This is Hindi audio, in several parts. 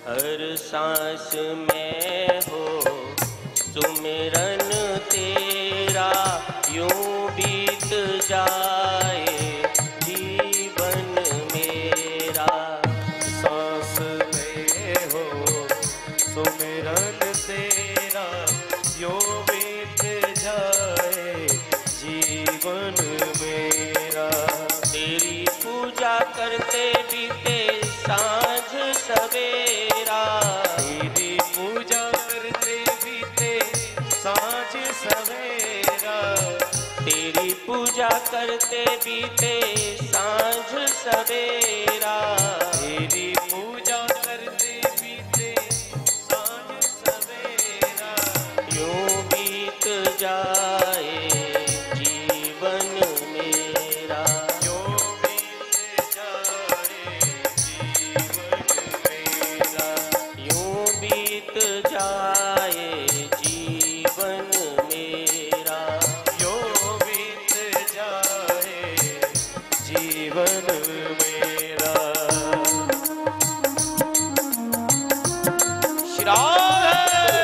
हर सांस में हो सुमिरन तेरा, यूं बीत जाए जीवन मेरा। सांस में हो सुमिरन तेरा, यूं बीत जाए जीवन मेरा। तेरी पूजा करते बीते सांझ सवेरा, तेरी पूजा करते बीते सांझ सवेरा। तेरी पूजा करते बीते सांझ सवेरा। तेरी पूजा करते बीते सांझ सवेरा। यूं बीत जाए जीवन मेरा। यूं बीत जाए जीवन मेरा। यूं बीत जाए जीवन मेरा। यूं बीत जाए जीवन मेरा। श्री राम है।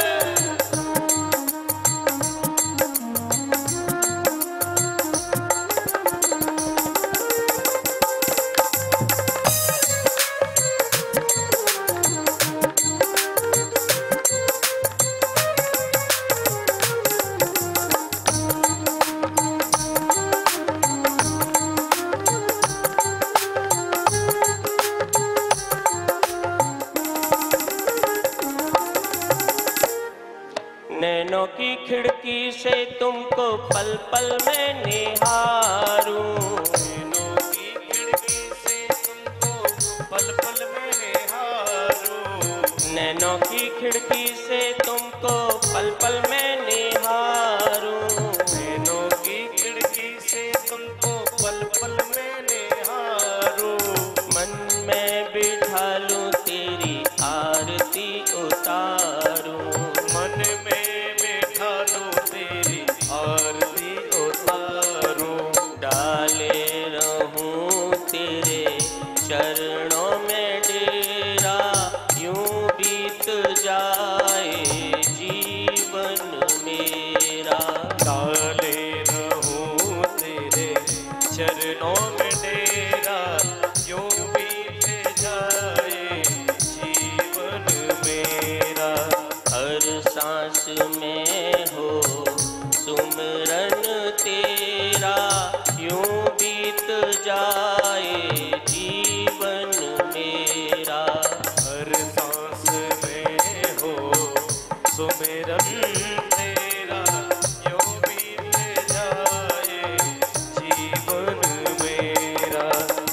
नैनों की खिड़की से तुमको पल पल में निहारूं। नैनों की खिड़की से तुमको पल पल में निहारूं। नैनों की खिड़की से तुमको पल पल में निहारूं। नैनों की खिड़की से तुमको पल पल में निहारूं। मन में बिठा लूं तेरी आरती उतारूं। मन में बैठा लो तेरी आरती उतारूं। डाले रहूं तेरे चरणों में डेरा, यूं बीत जाए जीवन मेरा। डाले रहूं तेरे चरणों में डेरा, यूं बीत जाए जीवन मेरा। हर सांस में हो सुमिरन तेरा, यूं बीत जाए जीवन मेरा। हर सांस में हो सुमिरन तेरा, यूं बीत जाए जीवन मेरा।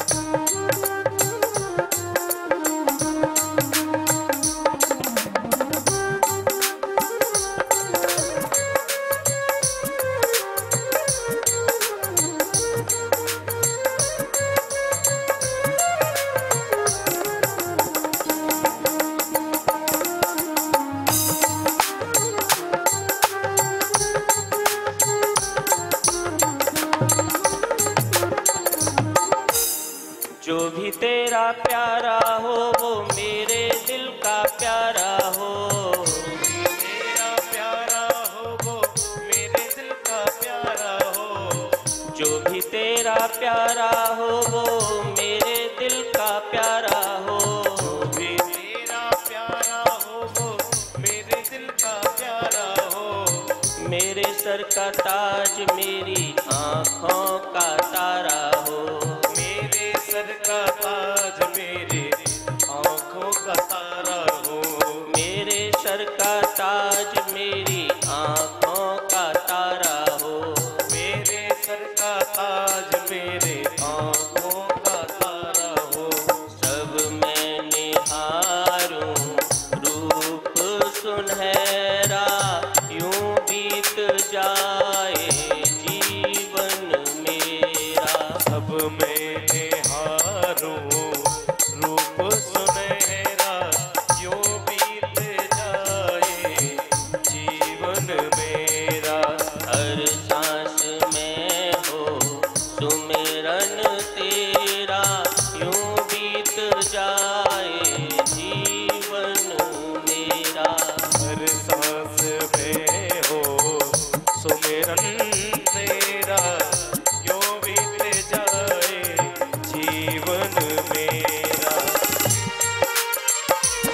जो भी तेरा प्यारा हो वो मेरे दिल का प्यारा हो। तेरा प्यारा हो वो मेरे दिल का प्यारा हो। जो भी तेरा प्यारा हो वो मेरे दिल का प्यारा हो। भी तेरा प्यारा हो वो मेरे दिल का प्यारा हो। मेरे सर का ताज मेरी आँखों का तारा हो। मेरे सर का ताज मेरे आँखों का तारा हो। मेरे सर का ताज मेरी आँखों का तारा हो। मेरे सर का ताज मेरे आँखों का तारा हो। सब मैं निहारूं रूप सुनहरा, यूं बीत जाए जीवन मेरा। अब मैं निहारूं रूप सुनहरा, यूं बीत जाए जीवन मेरा। हर सांस में हो सुमिरन तेरा, यूं बीत जाए जीवन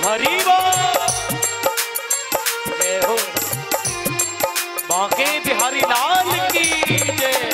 हरि बोल। जय हो बांके बिहारी लाल की जय।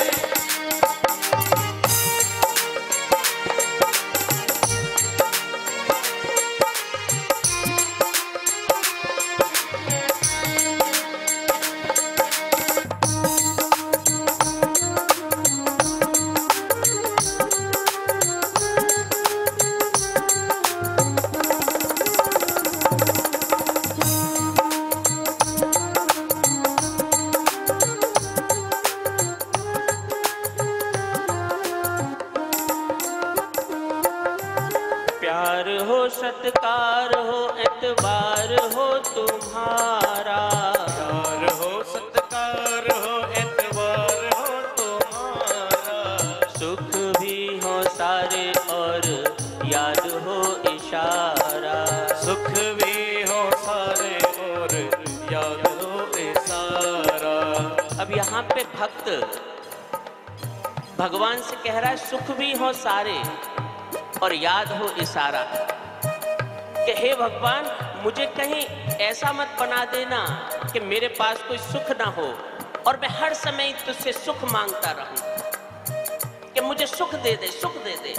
प्यार हो सत्कार हो एतबार हो तुम्हारा, प्यार हो सत्कार हो एतबार हो तुम्हारा, सुख भी हो सारे और याद हो इशारा, सुख भी हो सारे और याद हो इशारा। अब यहाँ पे भक्त भगवान से कह रहा है सुख भी हो सारे और याद हो इशारा, कि हे भगवान मुझे कहीं ऐसा मत बना देना कि मेरे पास कोई सुख ना हो और मैं हर समय तुझसे सुख मांगता रहूं, कि मुझे सुख दे दे, सुख दे दे।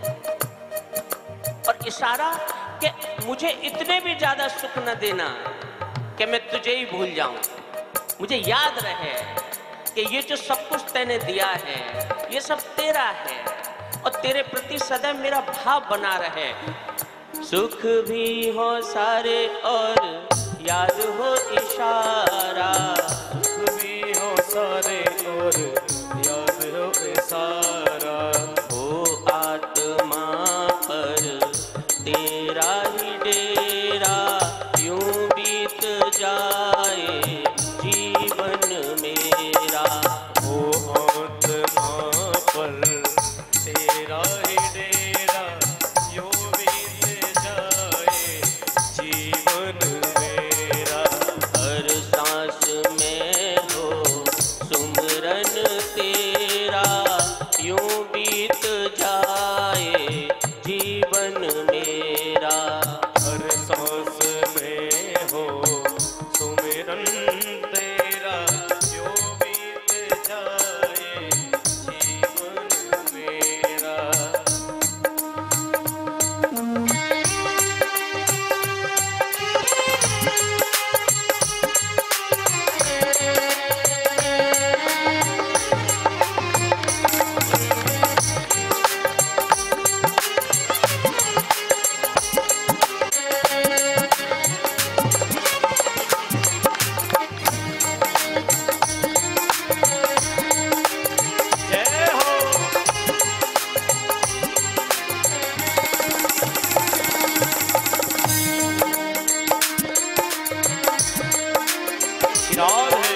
और इशारा कि मुझे इतने भी ज्यादा सुख न देना कि मैं तुझे ही भूल जाऊं, मुझे याद रहे कि ये जो सब कुछ तैने दिया है ये सब तेरा है और तेरे प्रति सदैव मेरा भाव बना रहे। सुख भी हो सारे और याद हो इशारा, सुख भी हो सारे और याद हो इशारा, हो आत्मा पर तेरा ही डेरा, यूं बीत जाए जीवन मेरा। हो आत्मा पर तेरा ही डेरा, यूं बीत जाए जीवन मेरा। हर सांस में हो सुमरन तेरा, यूं बीत जाए जीवन मेरा। हर सांस में हो सुमिरन तेरा, यूं बीत जाए जीवन मेरा। जय हो श्रीराम है।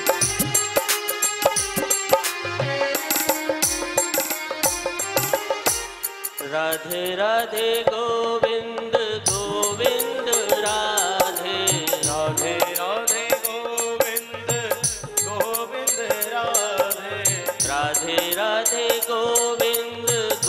राधे राधे गोविंद गोविंद राधे, राधे राधे गोविंद गोविंद राधे, राधे राधे गोविंद